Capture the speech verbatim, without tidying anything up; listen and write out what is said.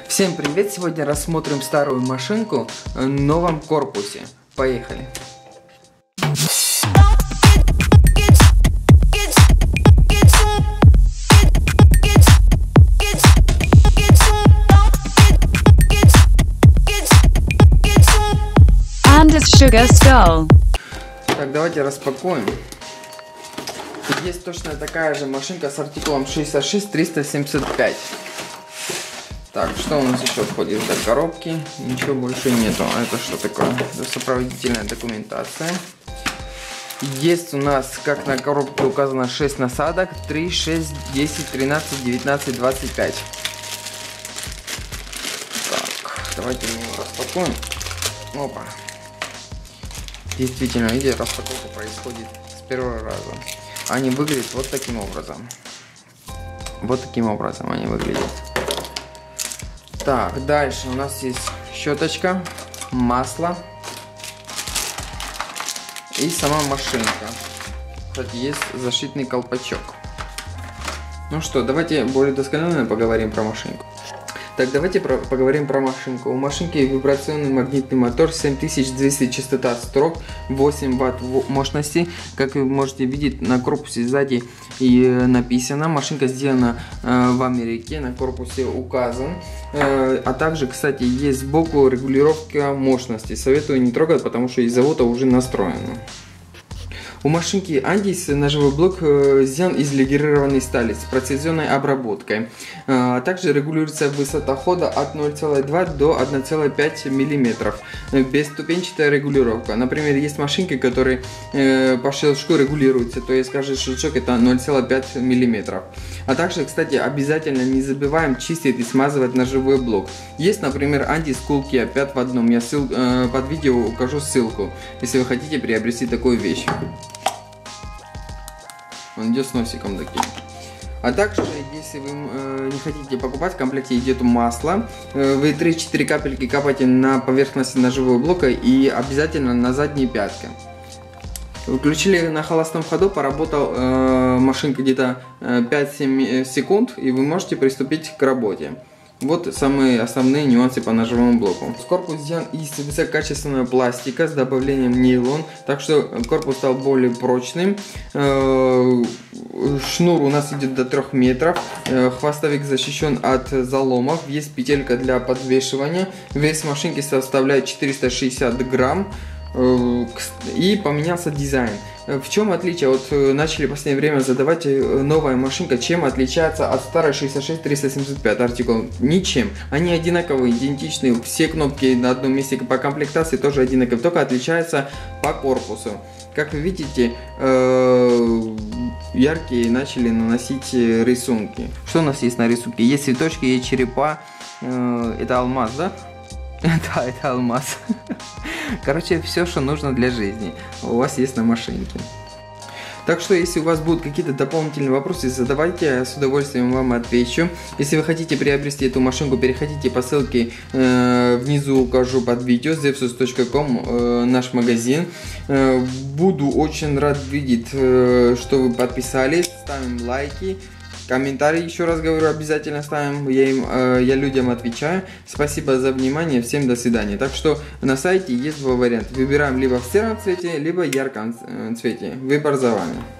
Всем привет! Сегодня рассмотрим старую машинку в новом корпусе. Поехали! Anders Sugar Skull. Так, давайте распакуем. Есть точно такая же машинка с артикулом шестьдесят шесть триста семьдесят пять. Так, что у нас еще входит в коробки? Ничего больше нету. А это что такое? Это сопроводительная документация. Есть у нас, как на коробке указано, шесть насадок. три, шесть, десять, тринадцать, девятнадцать, двадцать пять. Так, давайте мы его распакуем. Опа. Действительно, видите, распаковка происходит с первого раза. Они выглядят вот таким образом. Вот таким образом они выглядят. Так, дальше у нас есть щеточка, масло и сама машинка. Кстати, есть защитный колпачок. Ну что, давайте более досконально поговорим про машинку. Так, давайте про, поговорим про машинку. У машинки вибрационный магнитный мотор, семь тысяч двести частота строк, восемь ватт мощности. Как вы можете видеть, на корпусе сзади и написано. Машинка сделана э, в Америке, на корпусе указан. Э, а также, кстати, есть сбоку регулировка мощности. Советую не трогать, потому что из завода уже настроено. У машинки Andis ножевой блок сделан из легированной стали с прецизионной обработкой. А также регулируется высота хода от ноль целых две десятых до одного целых пять десятых миллиметра. Бесступенчатая регулировка. Например, есть машинки, которые э, по щелчку регулируются, то есть каждый щелчок это ноль целых пять десятых миллиметра. А также, кстати, обязательно не забываем чистить и смазывать ножевой блок. Есть, например, Andis Cool Key пять в одном. Я ссыл, э, под видео укажу ссылку, если вы хотите приобрести такую вещь. Он идет с носиком таким. А также, если вы э, не хотите покупать, в комплекте идет масло. Э, вы три-четыре капельки капаете на поверхность ножевого блока и обязательно на задние пятки. Включили на холостом ходу, поработал э, машинка где-то э, пять-семь секунд, и вы можете приступить к работе. Вот самые основные нюансы по ножевому блоку. Корпус сделан из высококачественного пластика с добавлением нейлон, так что корпус стал более прочным. Шнур у нас идет до трёх метров. Хвостовик защищен от заломов. Есть петелька для подвешивания. Вес машинки составляет четыреста шестьдесят грамм. И поменялся дизайн. В чем отличие? Вот начали в последнее время задавать новая машинка, чем отличается от старой шестьдесят шесть триста семьдесят пять артикул? Ничем. Они одинаковые, идентичные. Все кнопки на одном месте по комплектации тоже одинаковые, только отличаются по корпусу. Как вы видите, яркие начали наносить рисунки. Что у нас есть на рисунке? Есть цветочки, есть черепа. Это алмаз, да? Да, это алмаз. Короче, все, что нужно для жизни, у вас есть на машинке. Так что, если у вас будут какие-то дополнительные вопросы, задавайте, я с удовольствием вам отвечу. Если вы хотите приобрести эту машинку, переходите по ссылке, э, внизу укажу под видео, zevsus точка ком, э, наш магазин. Э, буду очень рад видеть, э, что вы подписались, ставим лайки. Комментарии, еще раз говорю, обязательно ставим, я, им, э, я людям отвечаю. Спасибо за внимание, всем до свидания. Так что на сайте есть два варианта. Выбираем либо в сером цвете, либо в ярком цвете. Выбор за вами.